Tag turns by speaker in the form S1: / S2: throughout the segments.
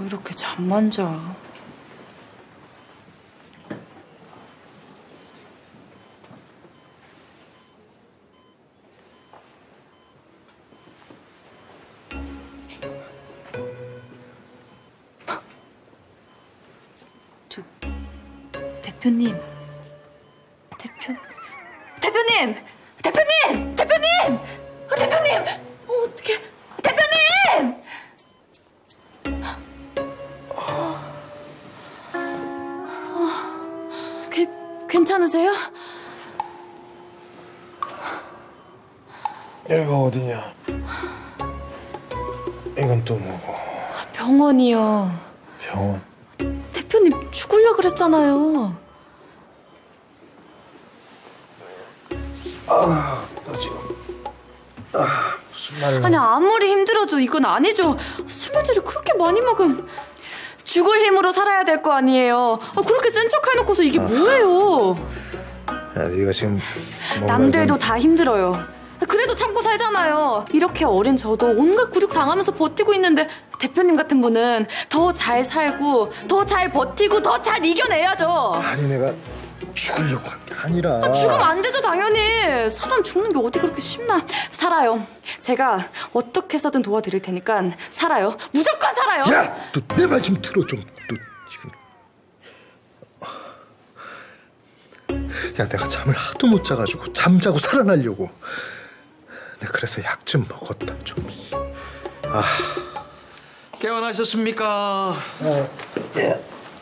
S1: 이렇게 잠만 자? 대표님. 대표님! 어떡해. 대표님! 괜찮으세요?
S2: 여기가 어디냐? 이건 또 뭐고?
S1: 병원이요.
S2: 병원?
S1: 대표님 죽으려고 그랬잖아요.
S2: 나 지금 무슨 말을...
S1: 아니 아무리 힘들어도 이건 아니죠. 수면제를 그렇게 많이 먹으면 죽을 힘으로 살아야 될 거 아니에요. 그렇게 센 척 해놓고서 이게 뭐예요?
S2: 야, 네가 지금
S1: 남들도 다 힘들어요. 그래도 참고 살잖아요. 이렇게 어린 저도 온갖 굴욕 당하면서 버티고 있는데 대표님 같은 분은 더 잘 살고 더 잘 버티고 더 잘 이겨내야죠.
S2: 아니 내가 죽으려고 한 게 아니라...
S1: 죽으면 안 되죠 당연히. 사람 죽는 게 어디 그렇게 쉽나. 살아요. 제가 어떻게 해서든 도와드릴 테니까 살아요. 무조건 살아요.
S2: 야! 너 내 말 좀 들어 좀. 너 지금... 야, 내가 잠을 하도 못 자가지고 잠자고 살아나려고. 내가 그래서 약 좀 먹었다 좀.
S3: 깨어나셨습니까?
S2: 예.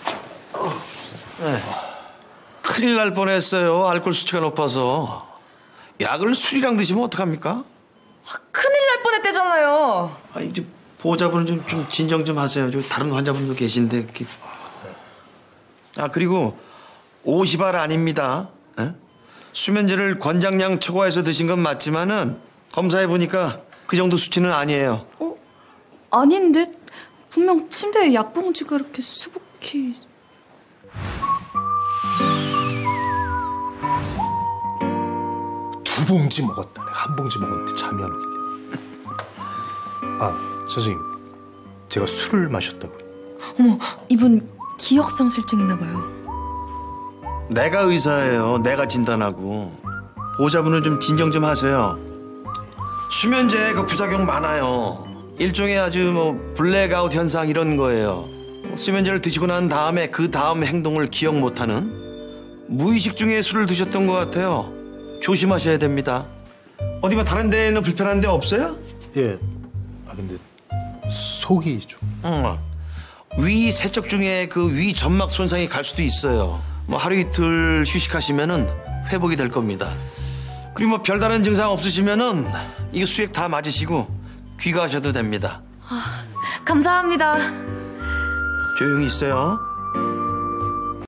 S3: 네. 큰일 날 뻔했어요. 알코올 수치가 높아서. 약을 술이랑 드시면 어떡합니까?
S1: 큰일 날 뻔했대잖아요.
S3: 이제 보호자분은 좀 진정 좀 하세요. 저 다른 환자분도 계신데 이렇게. 그리고 50알 아닙니다. 에? 수면제를 권장량 초과해서 드신 건 맞지만은 검사해 보니까 그 정도 수치는 아니에요.
S1: 아닌데 분명 침대에 약봉지가 이렇게 수북히.
S2: 두 봉지 먹었다. 내가 한 봉지 먹었는데 잠이 안 오길래. 선생님, 제가 술을 마셨다고요?
S1: 어머, 이분 기억상실증 있나 봐요.
S3: 내가 의사예요. 내가 진단하고. 보호자분은 좀 진정 좀 하세요. 수면제 그 부작용 많아요. 일종의 아주 블랙아웃 현상 이런 거예요. 수면제를 드시고 난 다음에 그 다음 행동을 기억 못하는 무의식 중에 술을 드셨던 것 같아요. 조심하셔야 됩니다. 어디 뭐 다른 데는 불편한 데 없어요?
S2: 예. 근데 속이 좀...
S3: 위 세척 중에 그 위 점막 손상이 갈 수도 있어요. 하루 이틀 휴식하시면은 회복이 될 겁니다. 그리고 별다른 증상 없으시면은 이거 수액 다 맞으시고 귀가하셔도 됩니다.
S1: 감사합니다.
S3: 조용히 있어요.